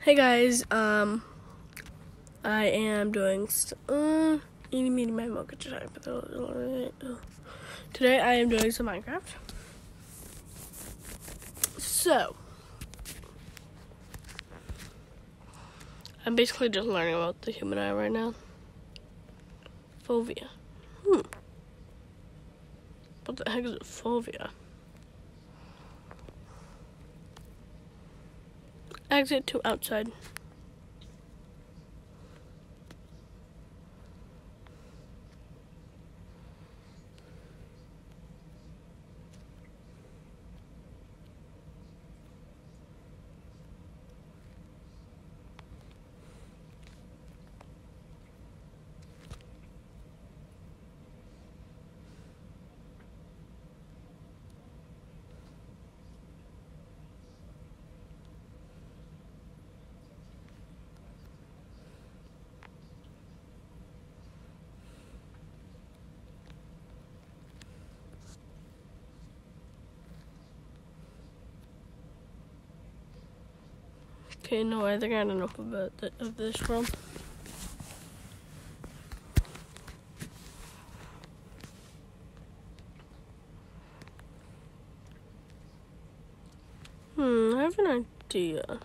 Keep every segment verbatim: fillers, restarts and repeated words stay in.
Hey guys, um, I am doing, st- uh, eating me my mocha today, but today I am doing some Minecraft. So, I'm basically just learning about the human eye right now. Fovea. Hmm. What the heck is a fovea? Exit to outside. Okay, no, I think I don't know about the, of this from. Hmm, I have an idea.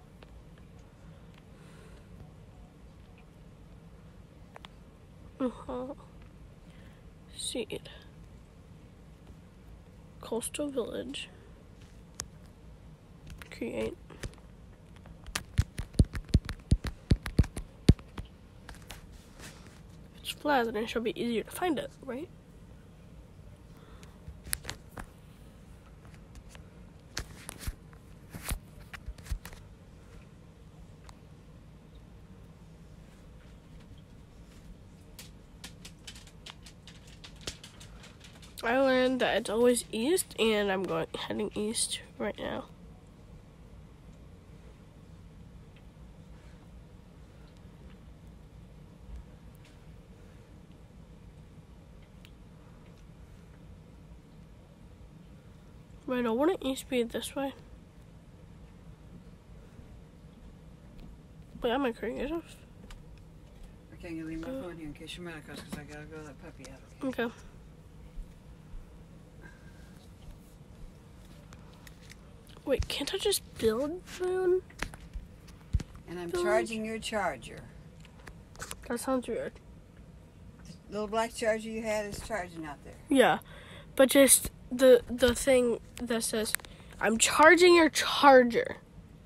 Uh-huh. Seed. Coastal village. Create. If it's flat, then it should be easier to find it, right? I learned that it's always east, and I'm going heading east right now. Wait, no, wouldn't east be this way? Wait, am I creative? Okay, I'm gonna leave my uh, phone here in case you're mad because I gotta go let puppy out. Okay. okay. Wait, can't I just build phone? And I'm build? charging your charger. That sounds weird. The little black charger you had is charging out there. Yeah, but just the the thing that says, I'm charging your charger.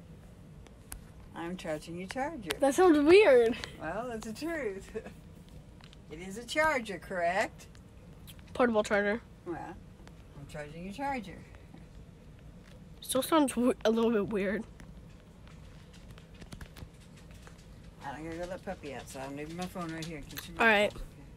I'm charging your charger. That sounds weird. Well, that's the truth. It is a charger, correct? Portable charger. Well, I'm charging your charger. Still sounds w- a little bit weird. I'm gonna go let puppy out, so I'm leaving my phone right here. All right.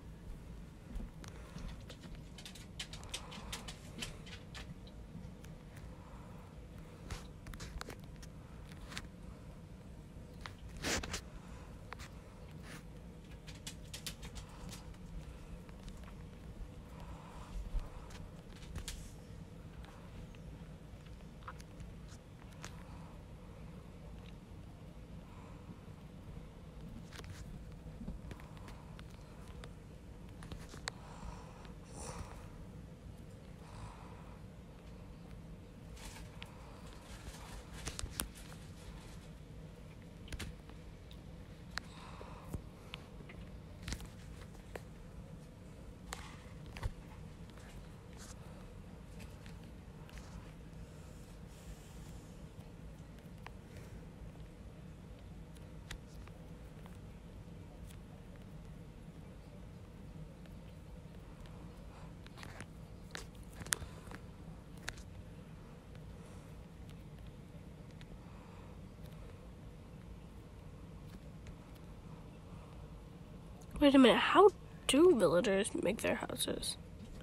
Wait a minute, how do villagers make their houses?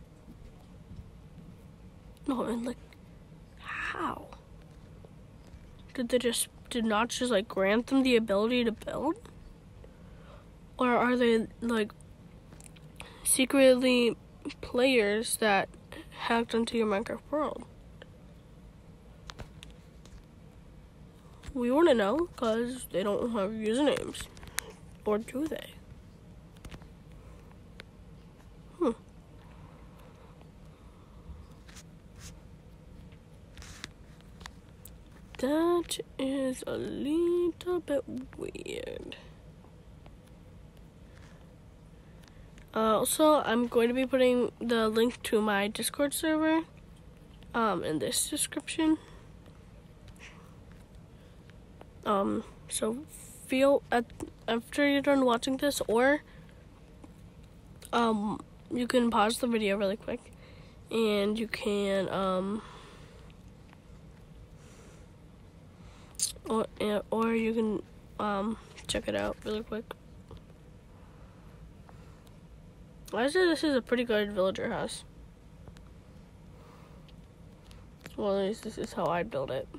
No, and like, how? Did they just, did not just like grant them the ability to build? Or are they like secretly players that hacked into your Minecraft world? we wouldn't know because they don't have usernames. Or do they? Hmm. That is a little bit weird. Uh, also, I'm going to be putting the link to my Discord server um, in this description. Um, so feel at, after you're done watching this, or um, you can pause the video really quick, and you can um, or or you can um check it out really quick. I say this is a pretty good villager house. Well, at least this is how I'd build it.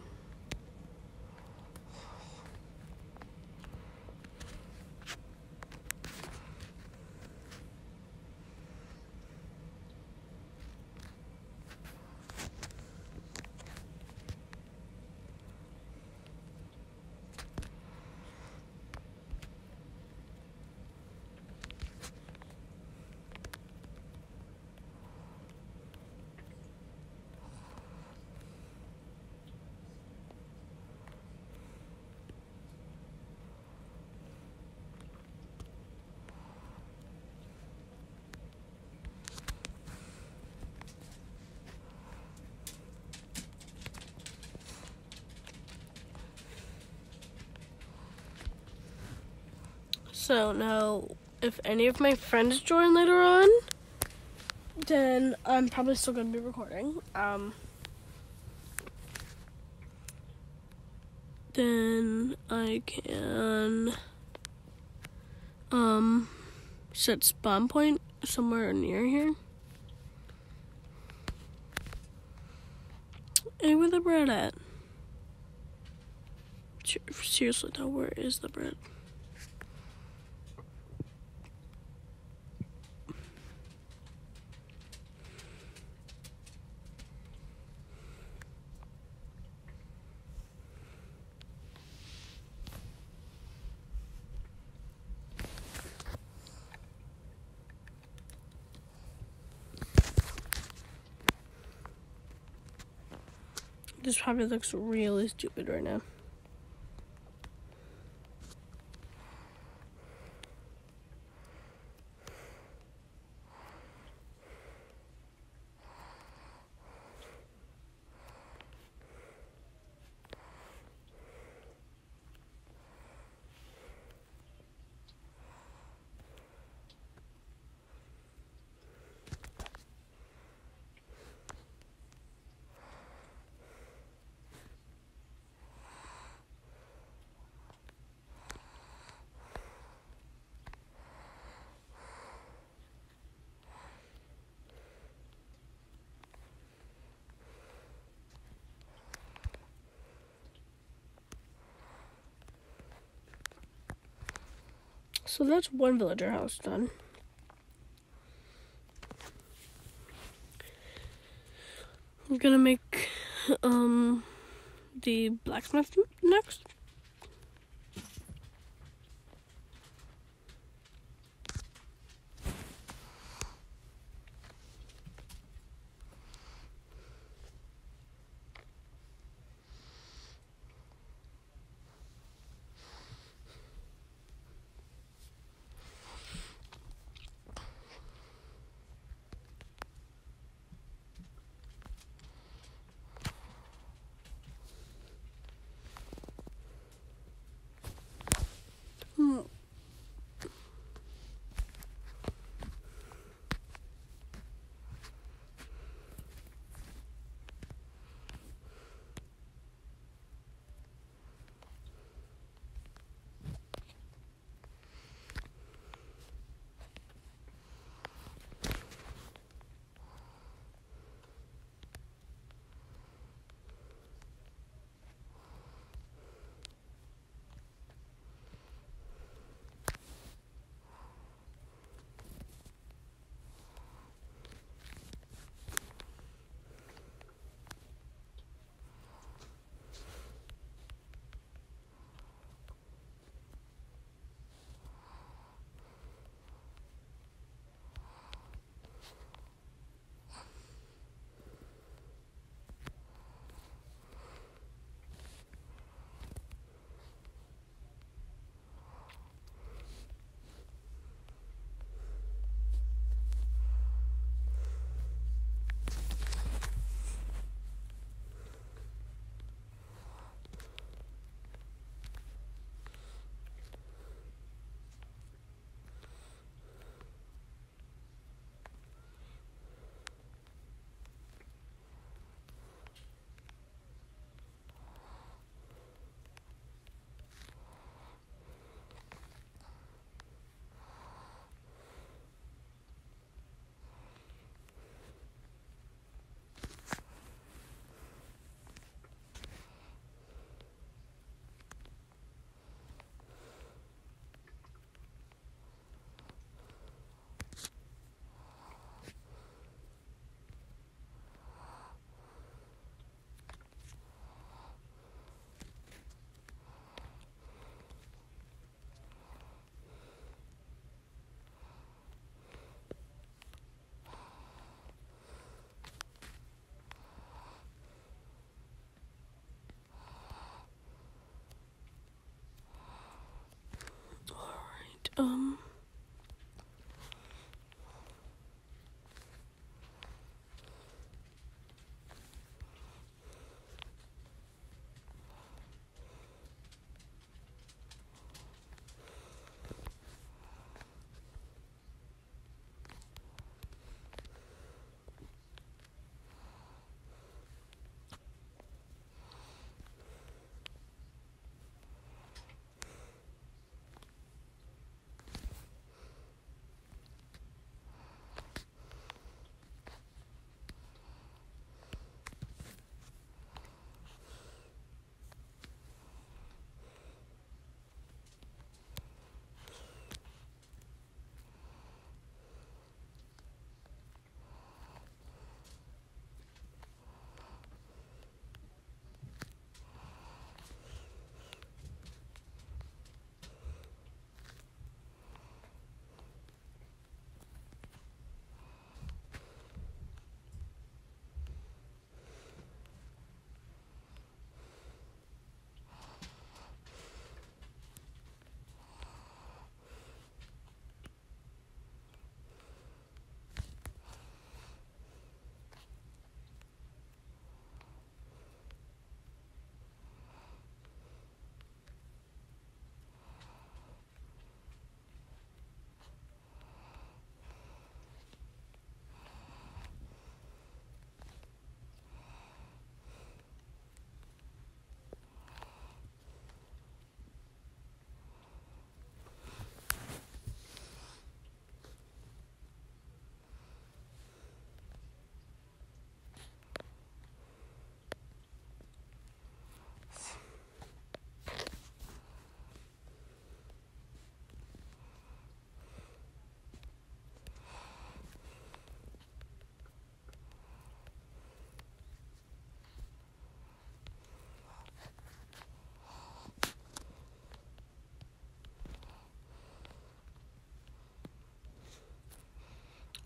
So now, if any of my friends join later on, then I'm probably still going to be recording. Um, then I can um, set spawn point somewhere near here. Hey, where the bread at? Seriously though, where is the bread? This probably looks really stupid right now. So that's one villager house done. I'm gonna make um the blacksmith next.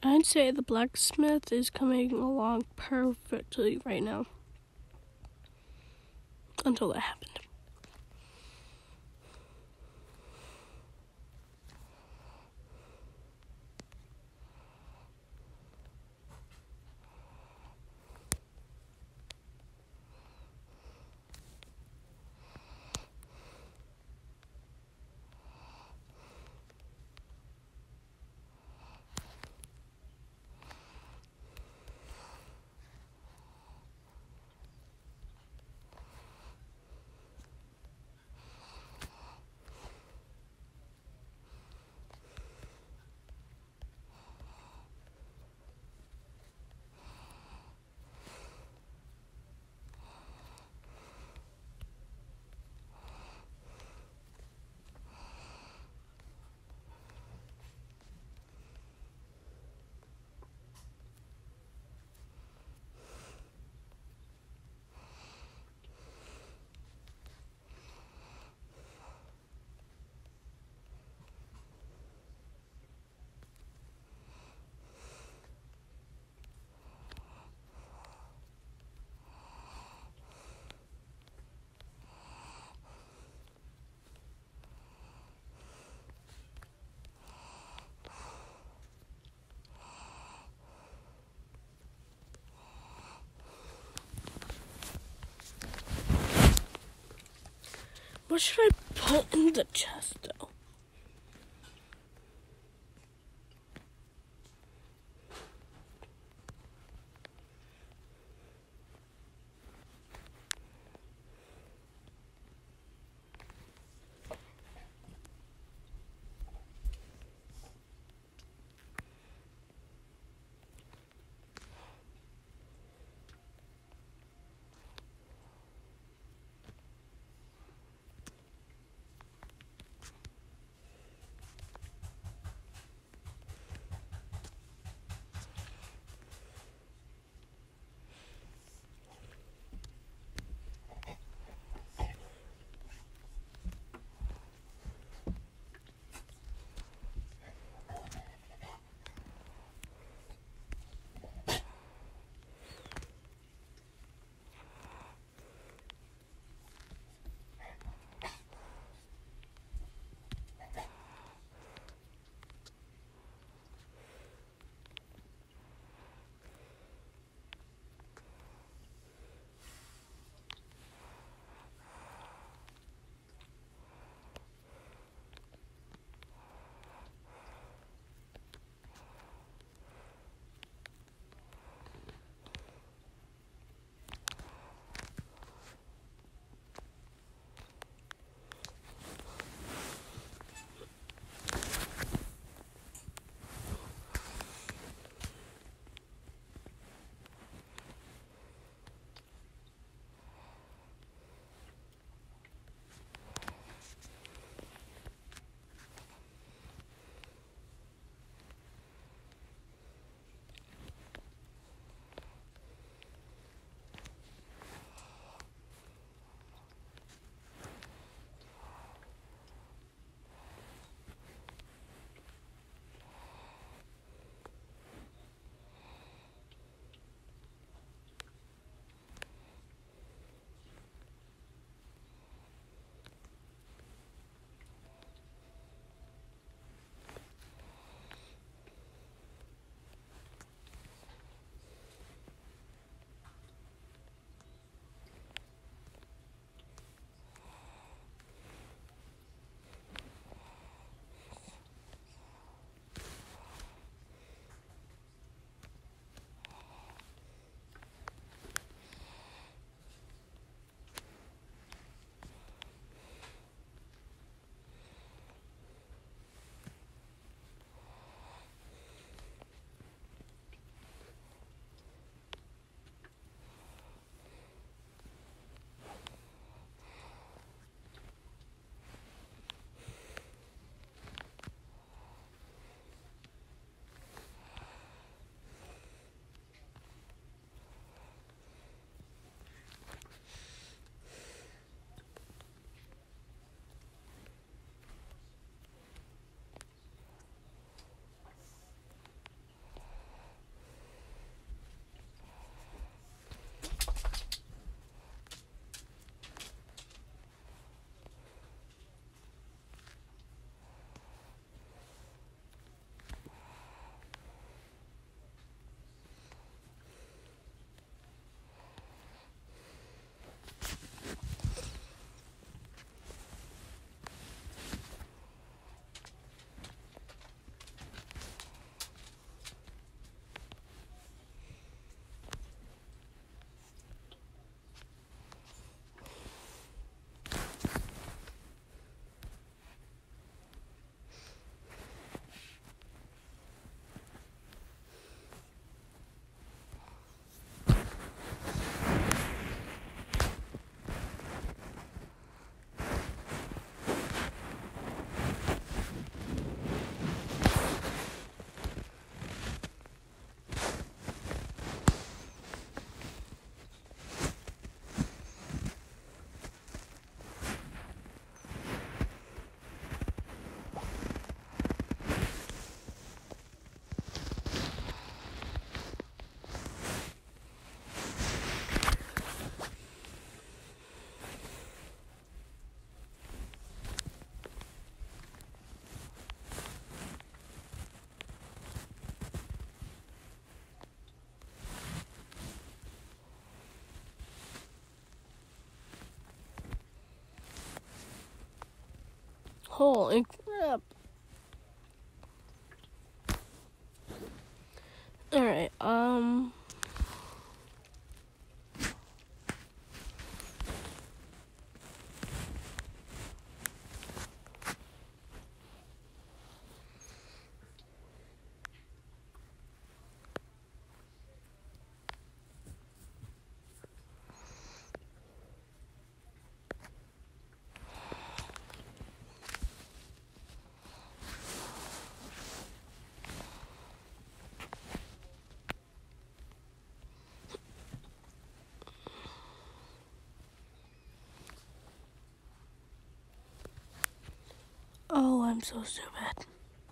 I'd say the blacksmith is coming along perfectly right now. Until that happened. What should I put in the chest though? Holy crap. Alright, um... Oh, I'm so stupid.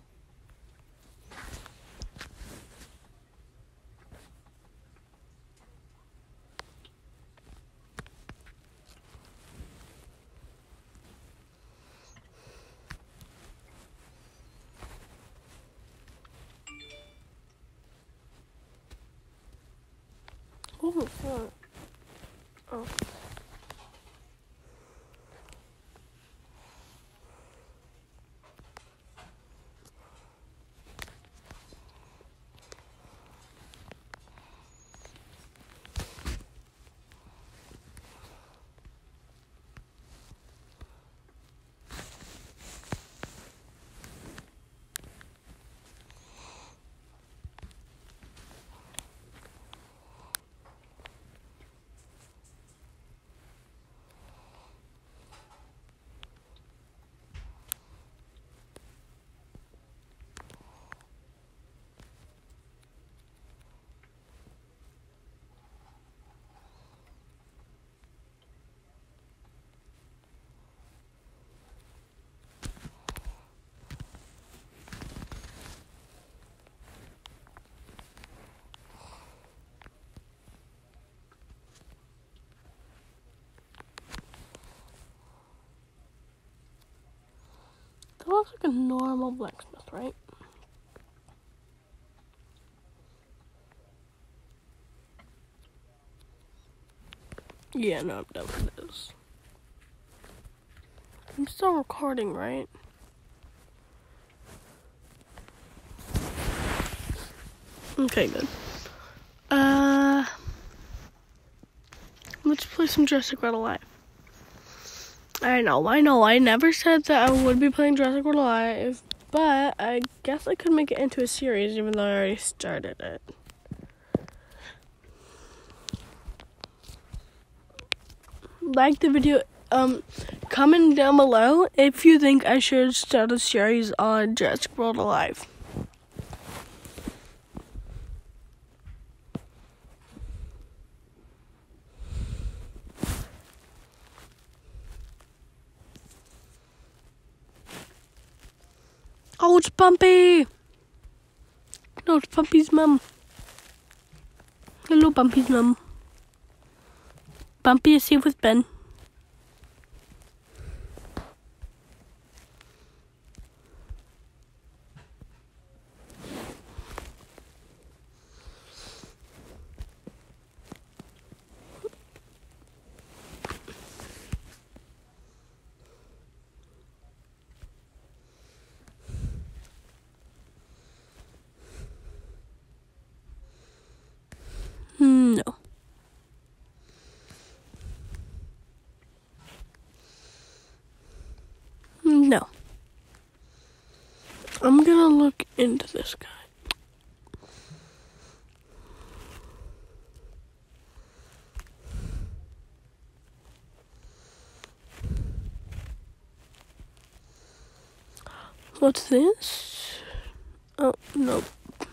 Oh, fuck. Oh. That looks like a normal blacksmith, right? Yeah, no, I'm done with this. I'm still recording, right? Okay, good. Uh, let's play some Jurassic World Alive. I know, I know, I never said that I would be playing Jurassic World Alive, but I guess I could make it into a series even though I already started it. Like the video, um, comment down below if you think I should start a series on Jurassic World Alive. Oh, it's Bumpy! No, it's Bumpy's mum. Hello, Bumpy's mum. Bumpy is safe with Ben. No. No. I'm gonna look into this guy. What's this? Oh, no.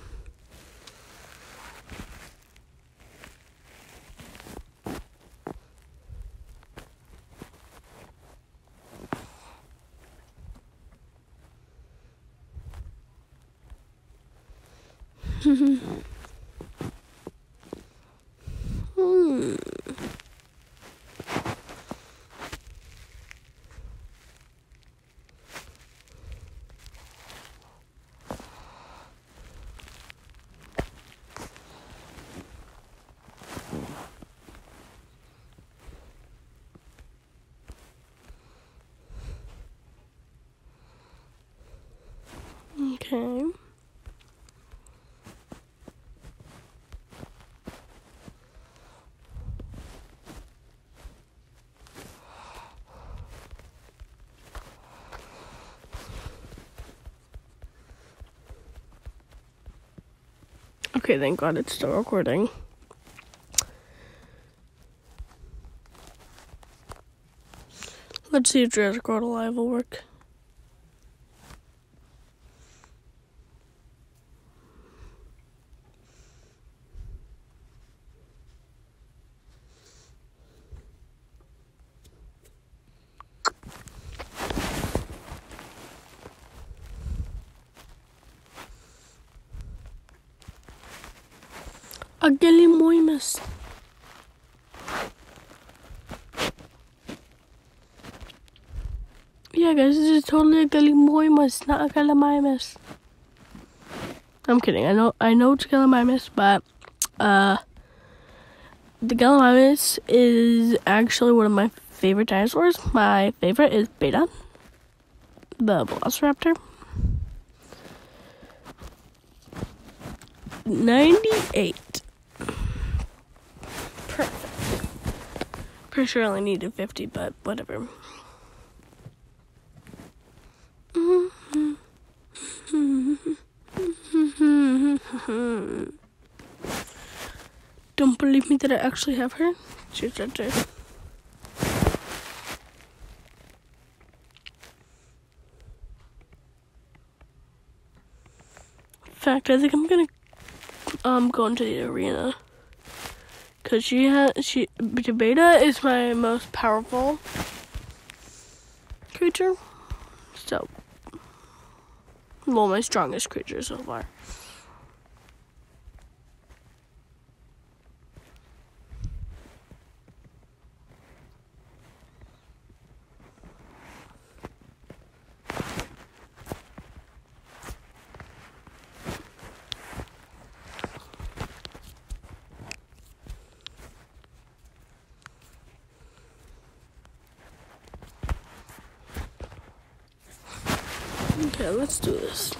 hmm. Okay. Okay, thank God it's still recording. Let's see if Jurassic World Alive will work. A Gallimimus. Yeah, guys, this is totally a Gallimimus, not a Gallimimus. I'm kidding. I know, I know it's Gallimimus, but uh, the Gallimimus is actually one of my favorite dinosaurs. My favorite is Beta, the Velociraptor. ninety-eight. Perfect. Pretty sure I only needed fifty, but whatever. Don't believe me that I actually have her? She's right there. In fact, I think I'm gonna um go into the arena. Cause she has she Beta is my most powerful creature. So well, my strongest creature so far. Okay, let's do this.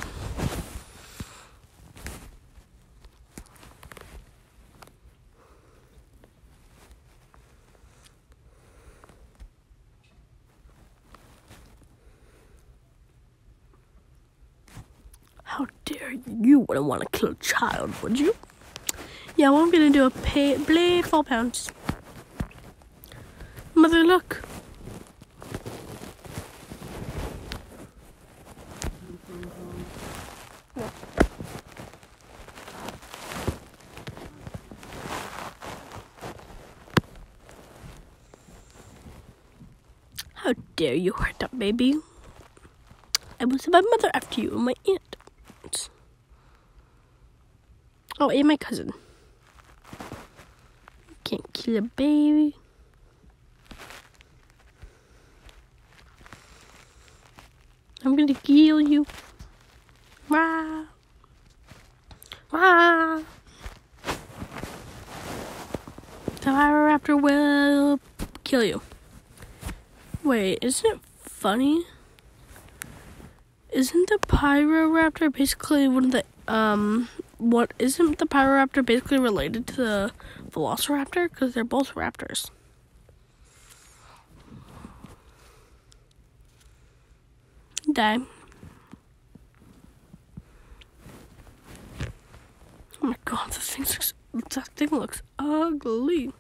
How dare you? You wouldn't want to kill a child, would you? Yeah, well, I'm gonna do a pay blade four pounds. Mother, look. How dare you hurt that baby? I will send my mother after you and my aunt. Oh, and my cousin. Can't kill a baby. I'm gonna kill you. Rah. Rah. The Pyroraptor will kill you. Wait, isn't it funny? Isn't the Pyroraptor basically one of the, um, what, isn't the Pyroraptor basically related to the Velociraptor? Because they're both raptors. Die. Oh my God, this thing looks, that thing looks ugly.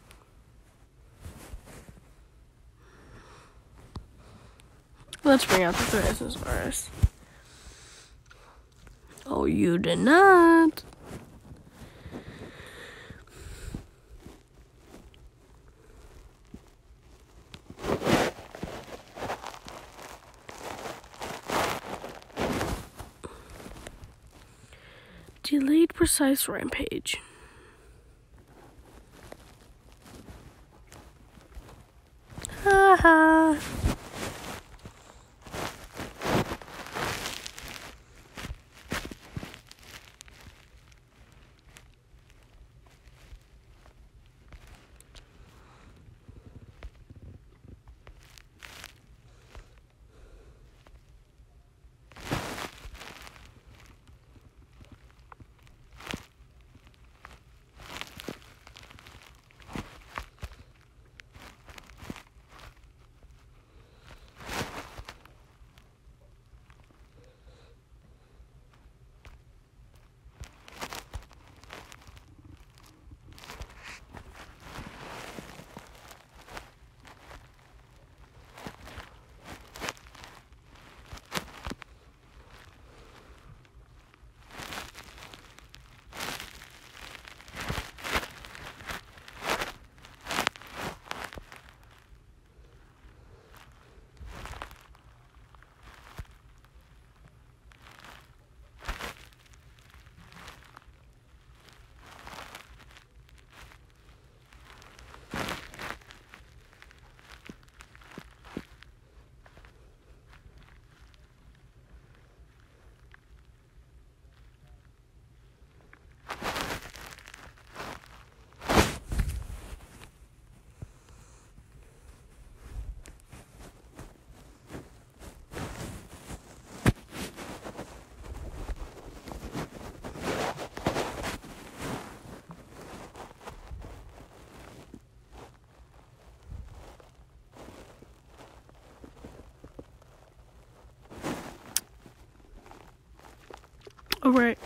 Let's bring out the Tyrannosaurus. Oh, you did not. Delayed precise rampage. Ha ha. All right.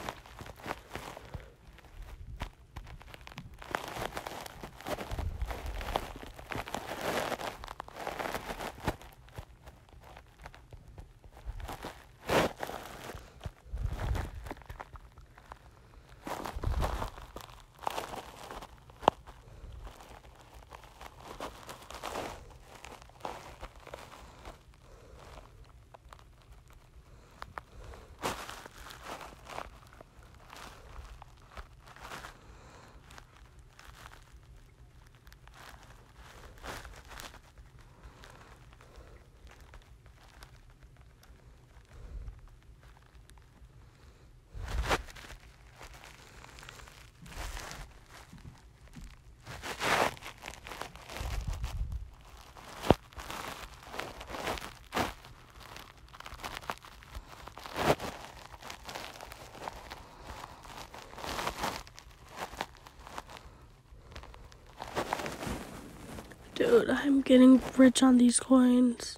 Dude, I'm getting rich on these coins.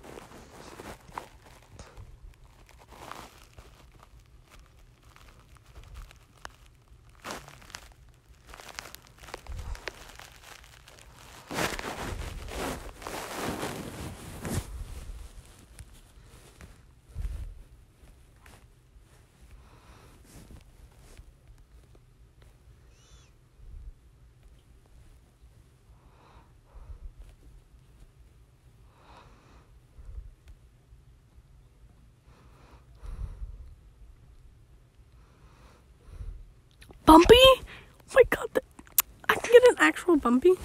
Bumpy? Oh my god, the, I can get an actual Bumpy.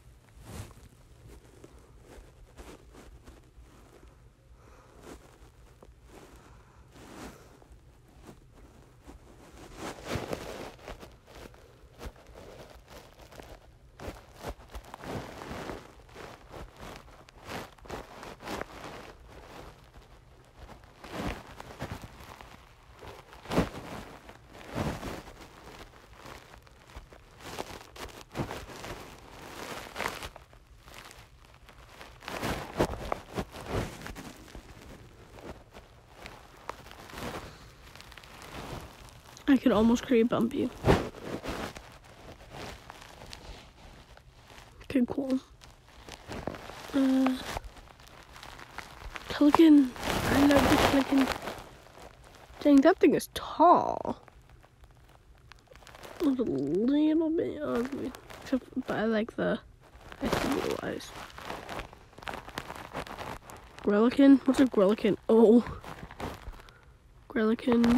I could almost create Bumpy. Okay, cool. Uh, Pelican. I love the Pelican. Dang, that thing is tall. It's a little bit ugly. Except, but I like the I see little eyes. Grelican? What's a Grelican? Oh. Grelican.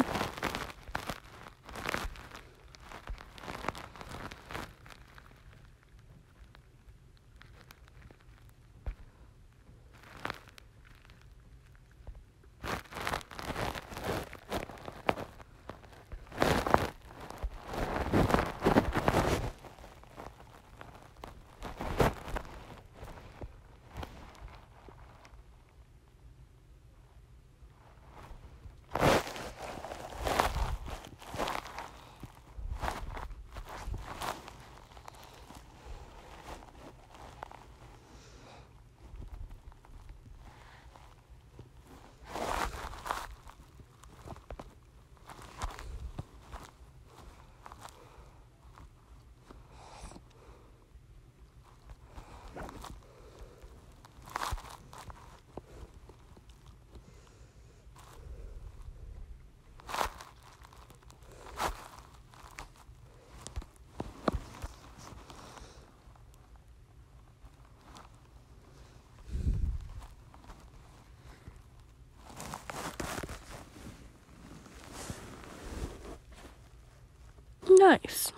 Nice.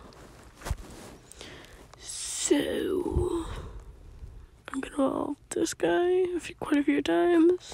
So, I'm gonna evolve this guy a few, quite a few times.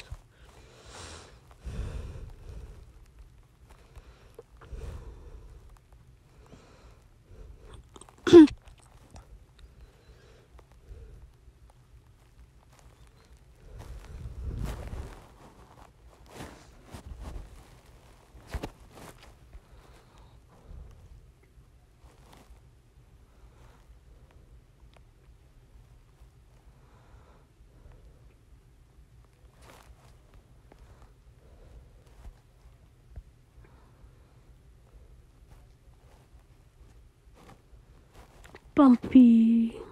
bumpy.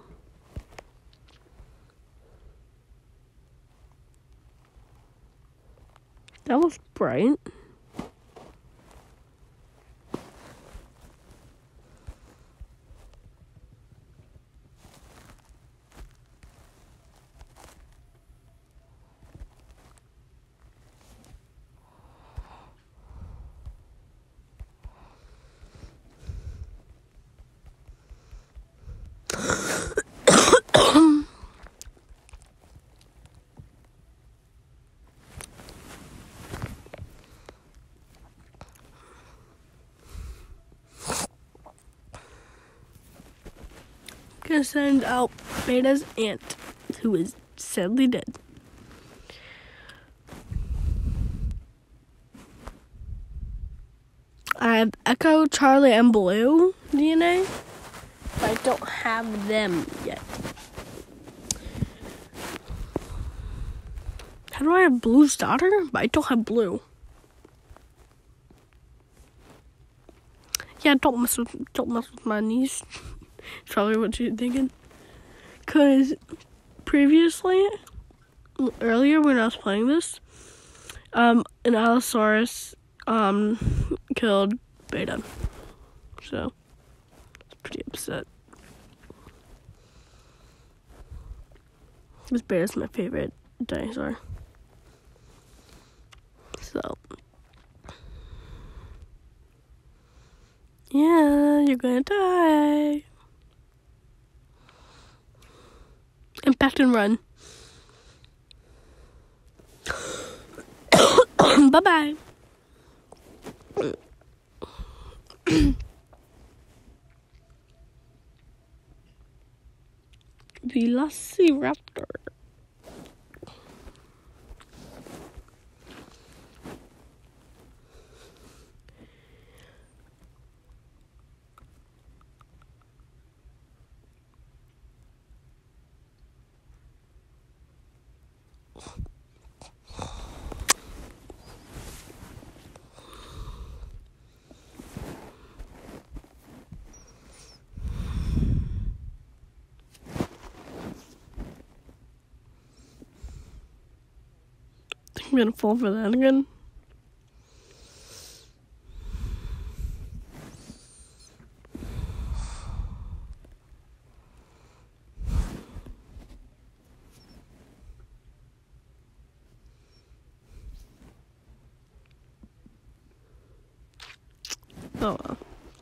That was bright. Gonna send out Beta's aunt, who is sadly dead. I have Echo, Charlie, and Blue D N A, but I don't have them yet. How do I have Blue's daughter? But I don't have Blue. Yeah, don't mess with don't mess with my niece. That's probably what you're thinking. Cause previously, earlier when I was playing this, um, an Allosaurus um killed Beta. So I was pretty upset. Because Beta's my favorite dinosaur. So yeah, you're gonna die. Impact and run. Bye-bye. Velociraptor. I'm gonna fall for that again. Oh well.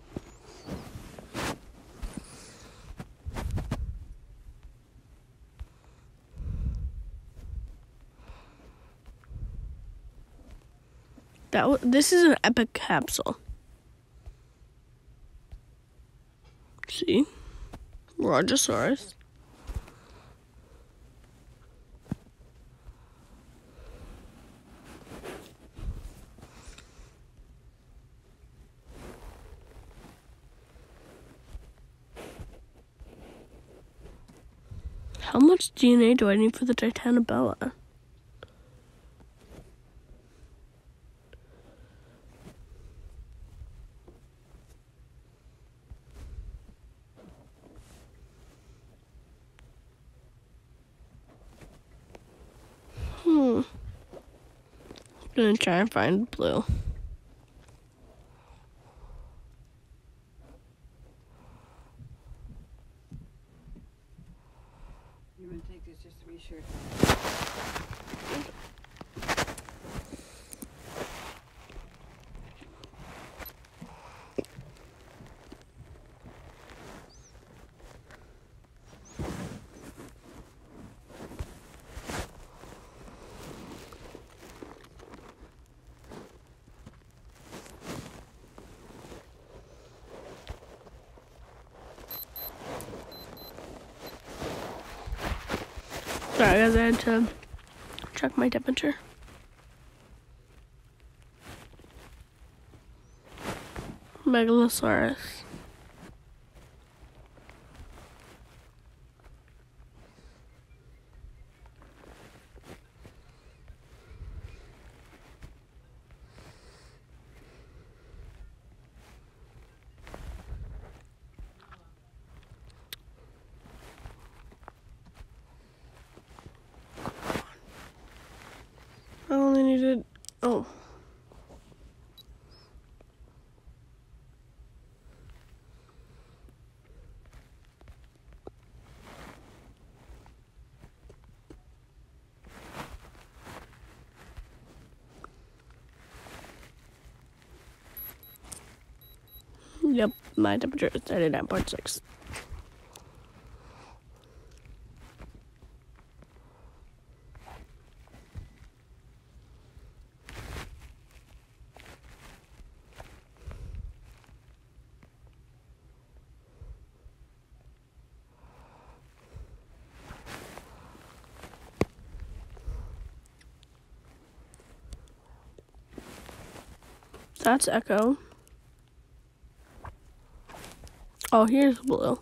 That w- this is an epic capsule. See? Rogersaurus. How much D N A do I need for the Titanobella? Hmm. Gonna try and find Blue. You want to take this just to be sure? Sorry guys, I had to check my temperature. Megalosaurus. did. Oh. Yep, my temperature is thirty-nine point six. That's Echo. Oh, here's Blue.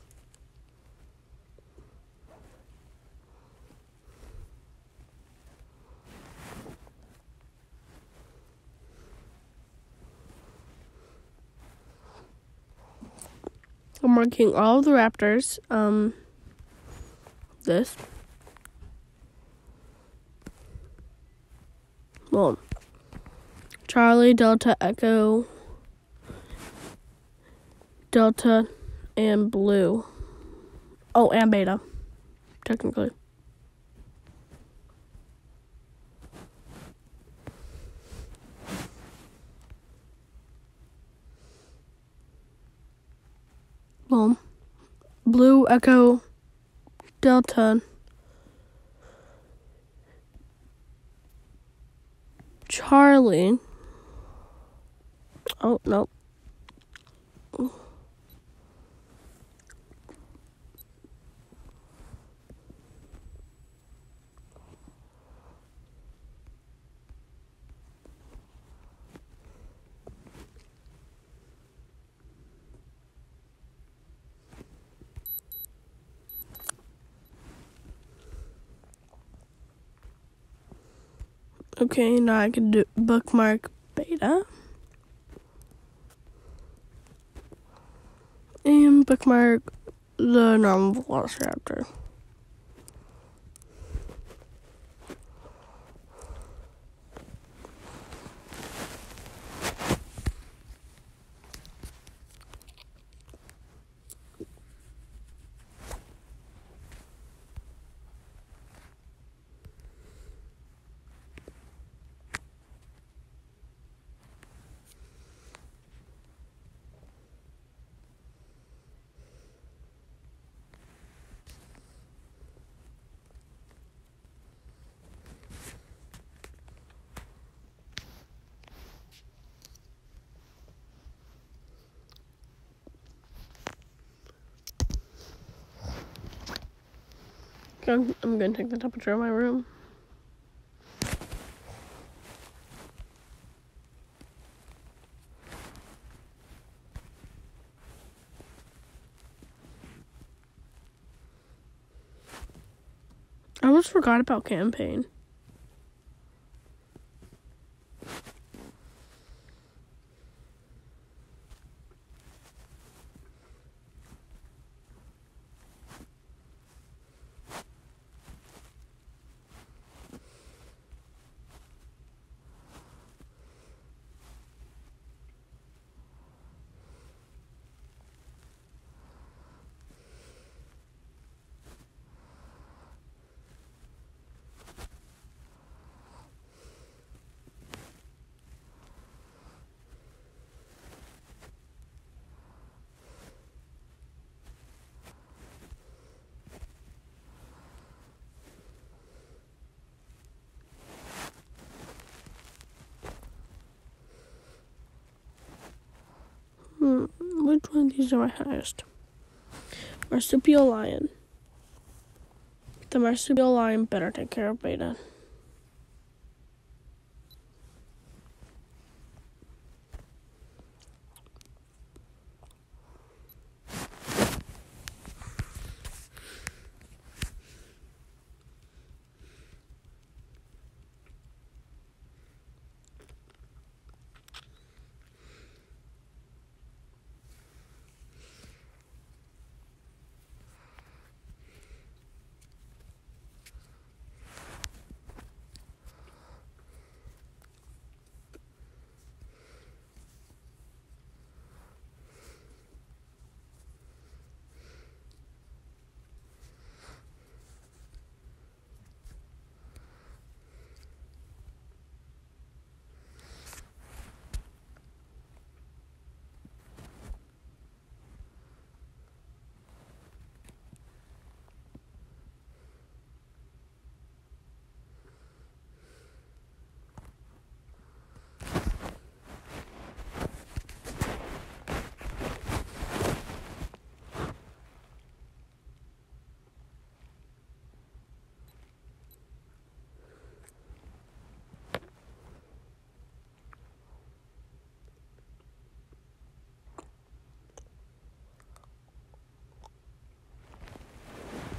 I'm marking all of the Raptors. Um, this. Well, Charlie, Delta, Echo, Delta, and Blue. Oh, and Beta, technically. Well, Blue, Echo, Delta, Charlie. Oh, no. Okay, now I can do bookmark Beta. And bookmark the normal Velociraptor. I'm, I'm gonna take the temperature of my room. I almost forgot about campaign. Hmm, which one of these are my highest? Marsupial lion. The marsupial lion better take care of Beta.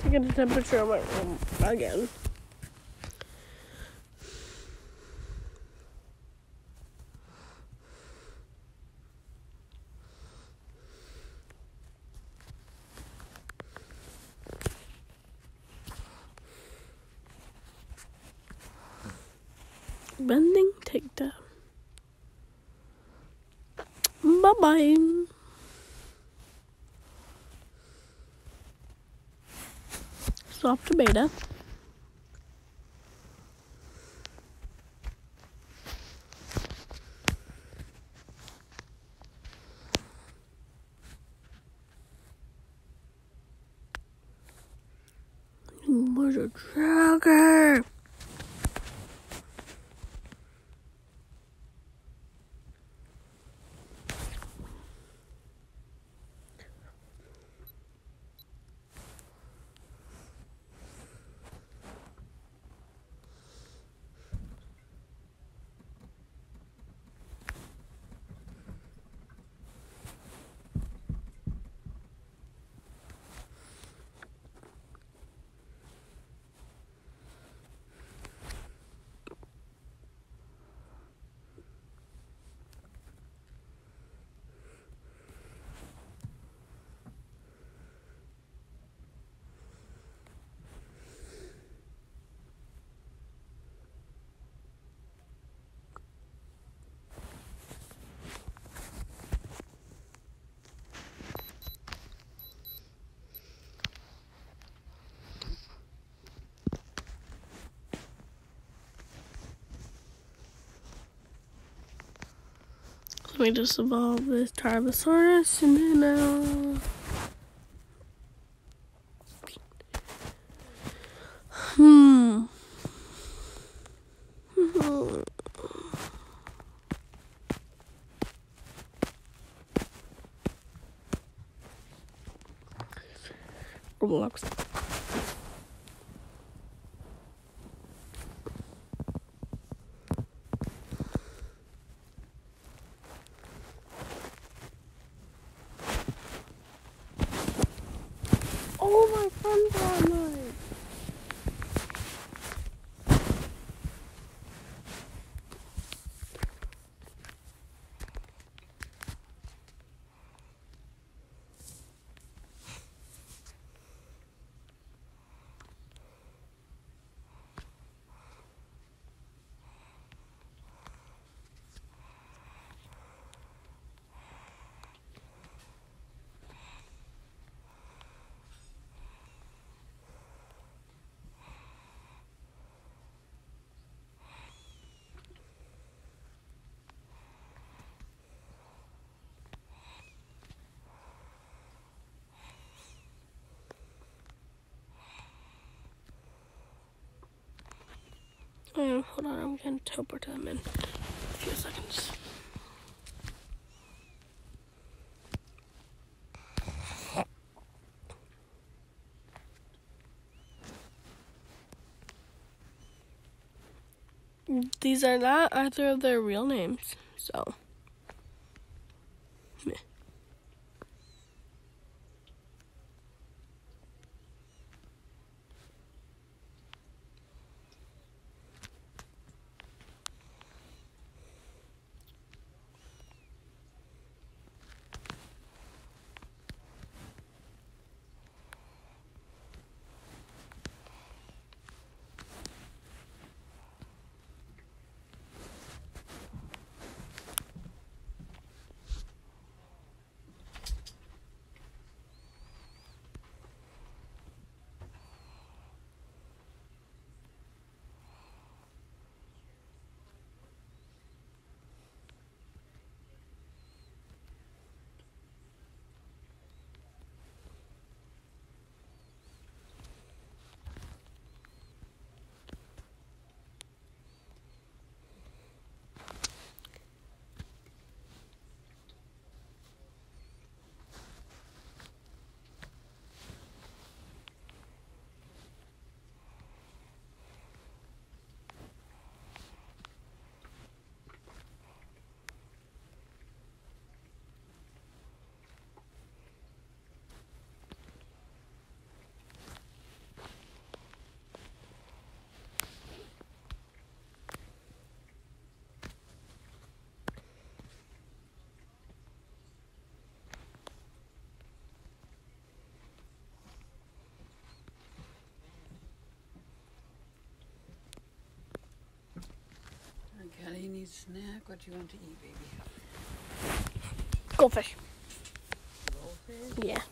to get the temperature of my room again. Bending takedown. Bye-bye. Swap to beta. Where's a tracker? Let me just evolve this Tarbosaurus and then uh Hmm. Roblox. Oh, my friends are online. Oh, hold on, I'm gonna teleport them in a few seconds. These are not either of their real names, so. Meh. Daddy needs a snack. What do you want to eat, baby? Goldfish. Goldfish? Yeah.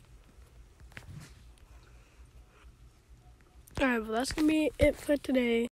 Alright, well that's gonna be it for today.